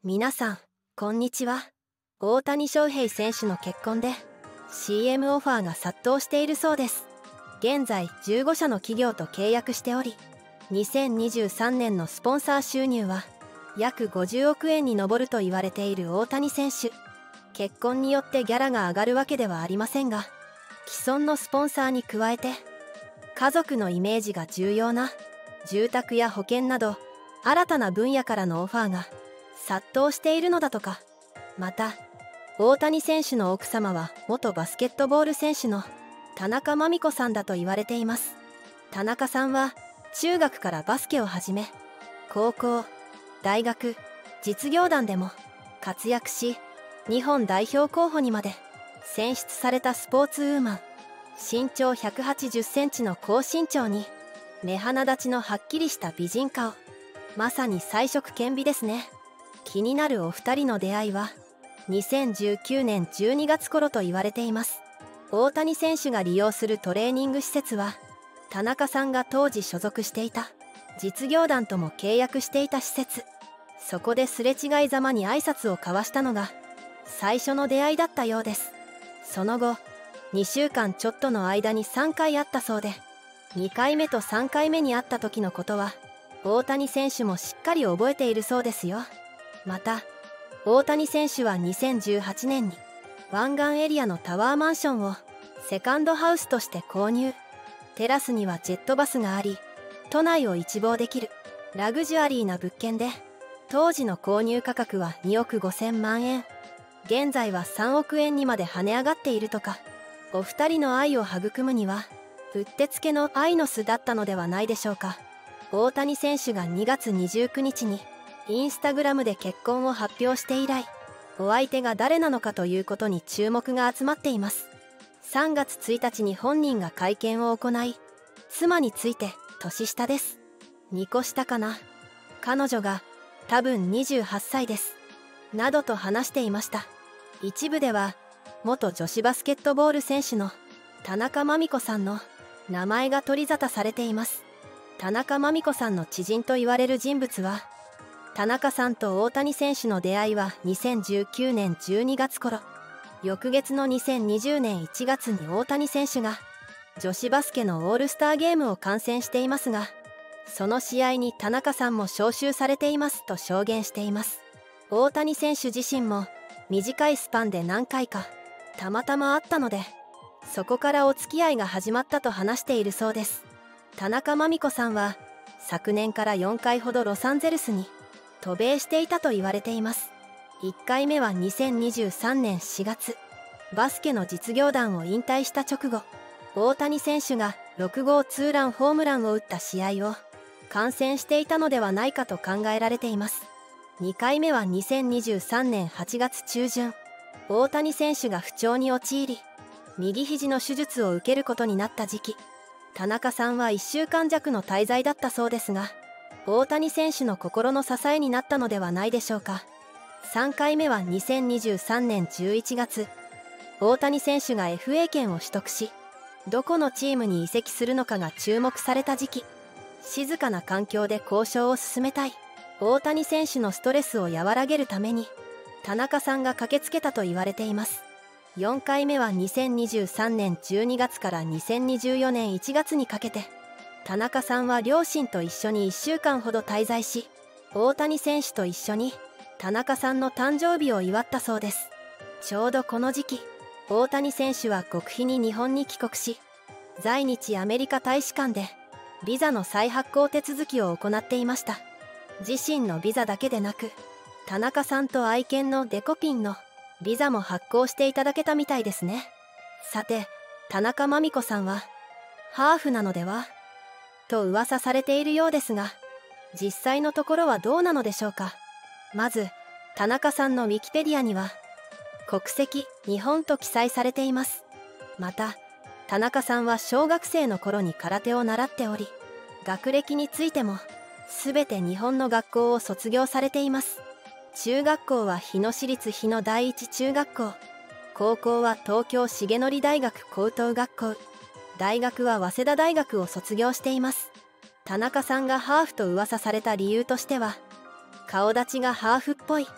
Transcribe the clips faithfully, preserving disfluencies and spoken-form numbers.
皆さんこんにちは。大谷翔平選手の結婚で シーエム オファーが殺到しているそうです。現在じゅうごしゃの企業と契約しており、にせんにじゅうさんねんのスポンサー収入は約ごじゅうおくえんに上ると言われている大谷選手。結婚によってギャラが上がるわけではありませんが、既存のスポンサーに加えて家族のイメージが重要な住宅や保険など新たな分野からのオファーが殺到しているのだとか。また大谷選手の奥様は元バスケットボール選手の田中真美子さんだと言われています。田中さんは中学からバスケを始め、高校、大学、実業団でも活躍し、日本代表候補にまで選出されたスポーツウーマン。身長ひゃくはちじゅっセンチの高身長に目鼻立ちのはっきりした美人顔。まさに才色兼備ですね。気になるお二人の出会いはにせんじゅうきゅうねんじゅうにがつ頃と言われています。大谷選手が利用するトレーニング施設は田中さんが当時所属していた実業団とも契約していた施設。そこですれ違いざまに挨拶を交わしたのが最初の出会いだったようです。その後にしゅうかんちょっとの間にさんかい会ったそうで、にかいめとさんかいめに会った時のことは大谷選手もしっかり覚えているそうですよ。また大谷選手はにせんじゅうはちねんに湾岸エリアのタワーマンションをセカンドハウスとして購入。テラスにはジェットバスがあり、都内を一望できるラグジュアリーな物件で、当時の購入価格はにおくごせんまんえん。現在はさんおくえんにまで跳ね上がっているとか。お二人の愛を育むにはうってつけの愛の巣だったのではないでしょうか。大谷選手がにがつにじゅうくにちにインスタグラムで結婚を発表して以来、お相手が誰なのかということに注目が集まっています。さんがつついたちに本人が会見を行い、妻について年下です。にこ下かな。彼女が多分にじゅうはっさいです。などと話していました。一部では元女子バスケットボール選手の田中真美子さんの名前が取り沙汰されています。田中真美子さんの知人と言われる人物は、田中さんと大谷選手の出会いはにせんじゅうきゅうねんじゅうにがつ頃、翌月のにせんにじゅうねんいちがつに大谷選手が女子バスケのオールスターゲームを観戦していますが、その試合に田中さんも招集されていますと証言しています。大谷選手自身も短いスパンで何回かたまたま会ったので、そこからお付き合いが始まったと話しているそうです。田中真美子さんは昨年からよんかいほどロサンゼルスに渡米していたと言われています。いっかいめはにせんにじゅうさんねんしがつ、バスケの実業団を引退した直後、大谷選手がろくごうツーランホームランを打った試合を観戦していたのではないかと考えられています。にかいめはにせんにじゅうさんねんはちがつちゅうじゅん、大谷選手が不調に陥り、右肘の手術を受けることになった時期、田中さんはいっしゅうかんじゃくの滞在だったそうですが、大谷選手の心の支えになったのではないでしょうか。さんかいめはにせんにじゅうさんねんじゅういちがつ、大谷選手が エフエー 権を取得し、どこのチームに移籍するのかが注目された時期、静かな環境で交渉を進めたい大谷選手のストレスを和らげるために田中さんが駆けつけたと言われています。よんかいめはにせんにじゅうさんねんじゅうにがつからにせんにじゅうよねんいちがつにかけて、田中さんは両親と一緒にいっしゅうかんほど滞在し、大谷選手と一緒に田中さんの誕生日を祝ったそうです。ちょうどこの時期、大谷選手は極秘に日本に帰国し、在日アメリカ大使館でビザの再発行手続きを行っていました。自身のビザだけでなく、田中さんと愛犬のデコピンのビザも発行していただけたみたいですね。さて、田中真美子さんはハーフなのではと噂されているようですが、実際のところはどうなのでしょうか。まず田中さんのウィキペディアには国籍日本と記載されています。また田中さんは小学生の頃に空手を習っており、学歴についても全て日本の学校を卒業されています。中学校は日野市立日野第一中学校、高校は東京重則大学高等学校、大学は早稲田大学を卒業しています。田中さんがハーフと噂された理由としては、顔立ちがハーフっぽい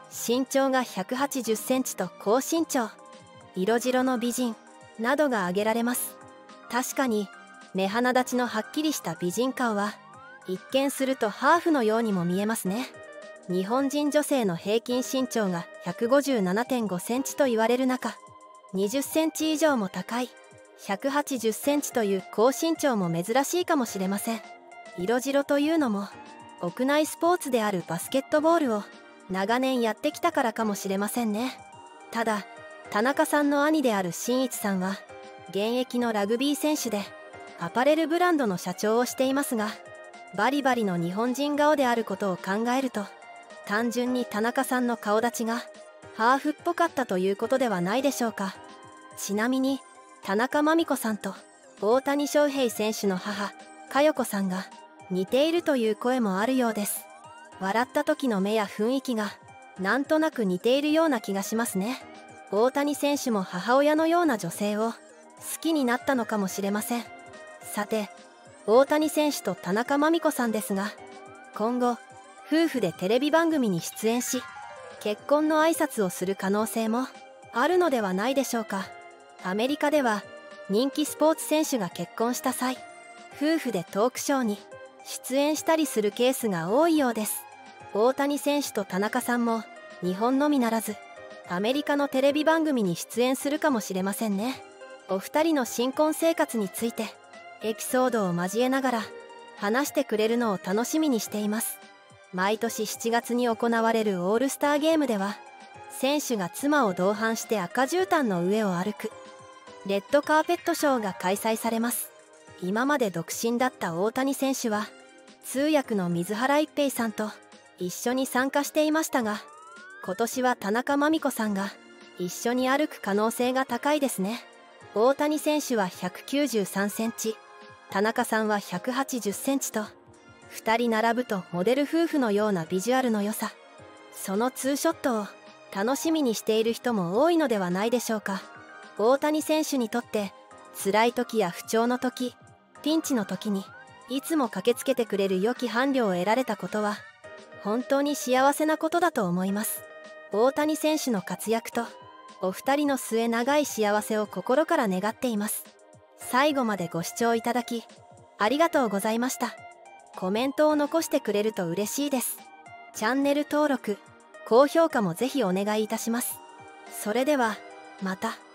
身長がひゃくはちじゅっセンチと高身長、色白の美人などが挙げられます。確かに目鼻立ちのはっきりした美人顔は一見するとハーフのようにも見えますね。日本人女性の平均身長が ひゃくごじゅうななてんごセンチと言われる中、にじゅっセンチ以上も高いひゃくはちじゅっセンチという高身長も珍しいかもしれません。色白というのも屋内スポーツであるバスケットボールを長年やってきたからかもしれませんね。ただ田中さんの兄である真一さんは現役のラグビー選手でアパレルブランドの社長をしていますが、バリバリの日本人顔であることを考えると、単純に田中さんの顔立ちがハーフっぽかったということではないでしょうか。ちなみに田中真美子さんと大谷翔平選手の母佳代子さんが似ているという声もあるようです。笑った時の目や雰囲気がなんとなく似ているような気がしますね。大谷選手も母親のような女性を好きになったのかもしれません。さて、大谷選手と田中真美子さんですが、今後夫婦でテレビ番組に出演し結婚の挨拶をする可能性もあるのではないでしょうか。アメリカでは人気スポーツ選手が結婚した際、夫婦でトークショーに出演したりするケースが多いようです。大谷選手と田中さんも日本のみならずアメリカのテレビ番組に出演するかもしれませんね。お二人の新婚生活についてエピソードを交えながら話してくれるのを楽しみにしています。毎年しちがつに行われるオールスターゲームでは、選手が妻を同伴して赤絨毯の上を歩くレッドカーペットショーが開催されます。今まで独身だった大谷選手は通訳の水原一平さんと一緒に参加していましたが、今年は田中真美子さんが一緒に歩く可能性が高いですね。大谷選手はひゃくきゅうじゅうさんセンチ、田中さんはひゃくはちじゅっセンチとふたり並ぶとモデル夫婦のようなビジュアルの良さ、そのツーショットを楽しみにしている人も多いのではないでしょうか。大谷選手にとって辛い時や不調の時、ピンチの時にいつも駆けつけてくれる良き伴侶を得られたことは本当に幸せなことだと思います。大谷選手の活躍とお二人の末長い幸せを心から願っています。最後までご視聴いただきありがとうございました。コメントを残してくれると嬉しいです。チャンネル登録、高評価もぜひお願いいたします。それではまた。